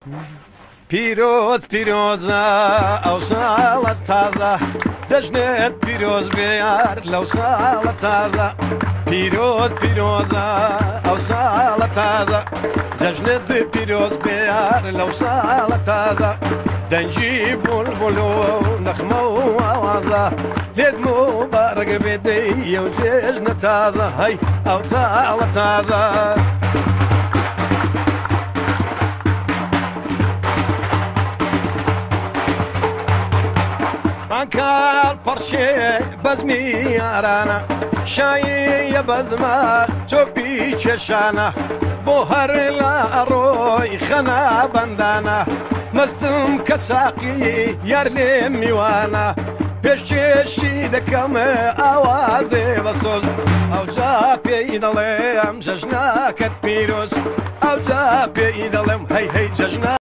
پیرۆز پیرۆزە ئەو ساڵە تازە جەژنێت پیرۆز بێیار لەو ساڵە تازە پیرۆز پیرۆزە ئەو ساڵە تازە جەژنێت پیرۆز بێیار لەو ساڵە تازە دەنجی بولبول و نەخمە و ئاوازە لێت مبارەک بێدەی ئەو جێژنە تازە هەی ئەو ساڵە تازە کار پەرشێ بەزمی یارانە شایە بەزمە چۆپی کێشانە بۆ هەر لە ئەڕۆی خەنا بەندانە مەستم کە ساقی یار لێ میوانە پێشکێشی دەکەم ئاوازێ بەسۆز ئەوجا پێی دەڵێم جەژنەکەت پیرۆز ئەوجا پێی دەڵێم هەی هەی جەژنە